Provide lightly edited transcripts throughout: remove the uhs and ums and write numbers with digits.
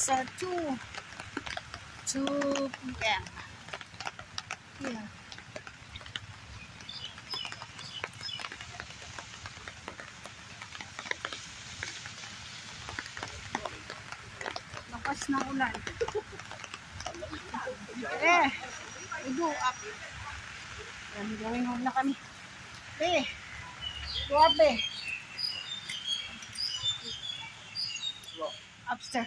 It's 2 p.m. Here. Lakas ng ulan. We go up. Yan, going home na kami. Go up upstairs.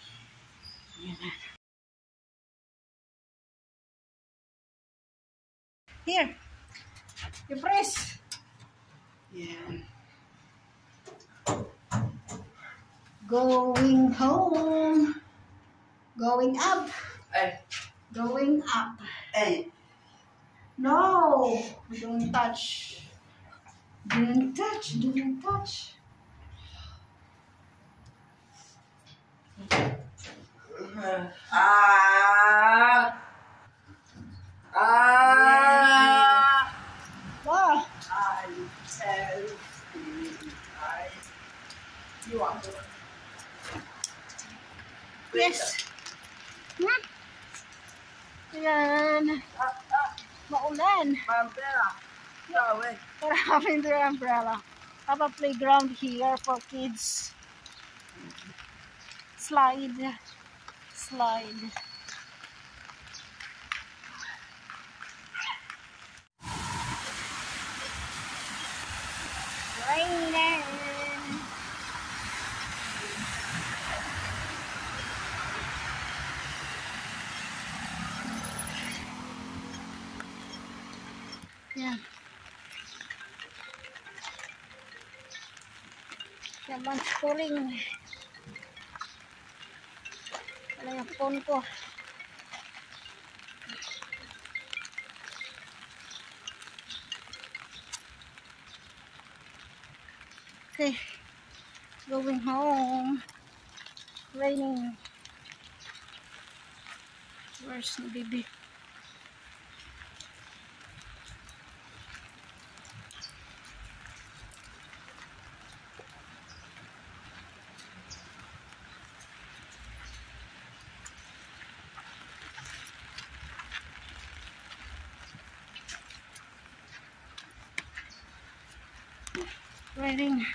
Here. You press. Yeah. Going home. Going up. Hey. Going up. Hey. No. Don't touch. Don't touch. Don't touch. Wow. You want to? Yes. Yan. Maulan. My umbrella. No way. We're having their umbrella. Have a playground here for kids. Slide. Raining. Yan. Yaman schooling. Wala yung phone ko. Okay. Going home. Raining. Where's the baby? Raining.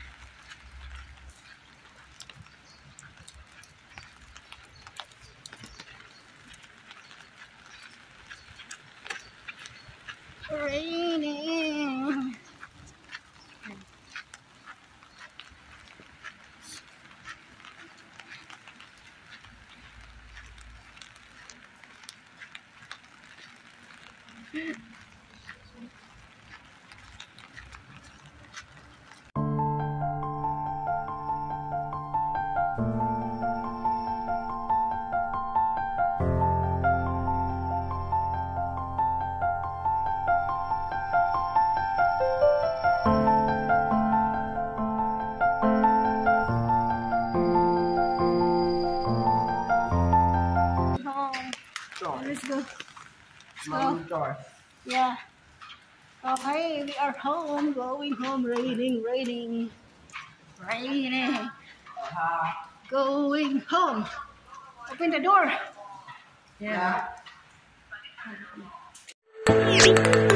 Raining. Let's go. Door. Yeah. Okay, we are home. Going home. Raining. Going home. Open the door. Yeah.